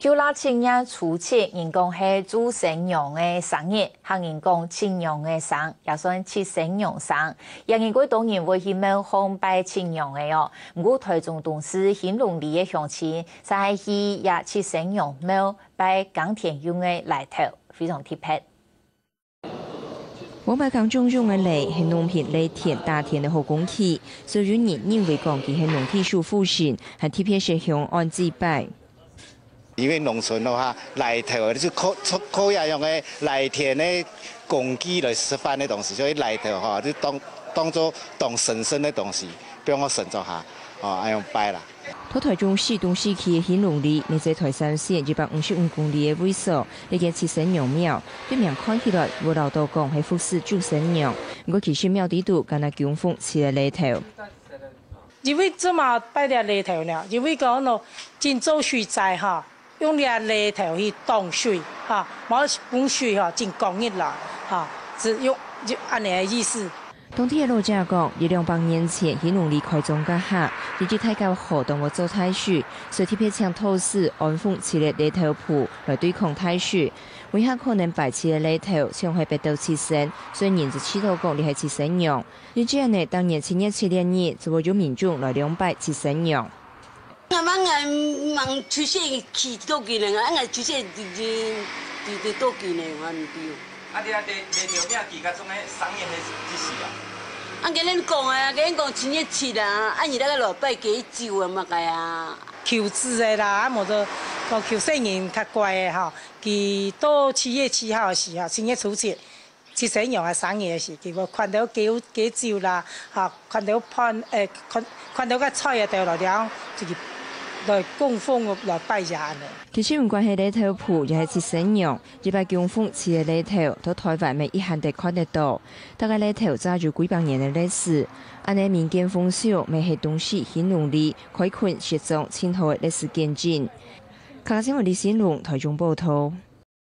就拉青日初七，人讲系祖先娘的生日，行人讲亲娘的生，也算七神娘生。人人过当然会希望奉拜亲娘的哦。不过台中董事兴隆里的乡亲，在去也七神娘庙拜江田用的来头，非常特别。 我把港种种的嚟係農田嚟田大田的好公器，所以人認為講佢係農技術復興，係特別是向安置拜。 因为农村的话，来头就是可以用的来田的工具来示范的东西，所以来头哈就当做当神圣的东西，比如我神做下，哦，用拜啦。 喺台中市東市區嘅興隆里，你在台山縣255公里嘅位所，呢間七神娘廟，對面看起來無老道講係服侍主神娘，不過其實廟底度敢若供奉起個犁頭。 因為這麼拜啲犁頭呢，因為講咯，真做水災哈。用啲犁頭去擋水，哈，冇供水哈，真公益啦，哈，只用就按呢個意思。 當地嘅老家講，一200年前喺農曆開宗嘅下，日子太高河當我做太歲，所以特別請土司安奉起個犁頭譜來對抗太歲。為下可能擺起個犁頭，像係白道七神，所以人就祈禱講你係七神娘。而這樣呢，當年7月7日就會有民眾來兩拜七神娘。 我忙出世去多幾年啊！我出世第多幾年我唔知。 啊！你條咩期間中嘅生日係幾時啊？ 啊！跟恁講啊，跟恁講7月7啊，啊！而家個落拜幾週啊嘛個啊。 求子的啦，啊，冇得講求生人較乖的吼。佢到7月7號時候，7月初7，七神娘嘅生日嘅時，佢看到幾週啦，嚇看到看到個菜啊掉落了，就來供奉來拜人嘅。 其實唔關係犁頭譜，又係七神娘，一擺供奉起嘅犁頭，到台灣咪一項地看得到。大概犁頭早就幾百年嘅歷史，安尼民間風俗咪係東市興隆里開墾實狀清楚嘅歷史見證。卡新聞李新龍台中報道。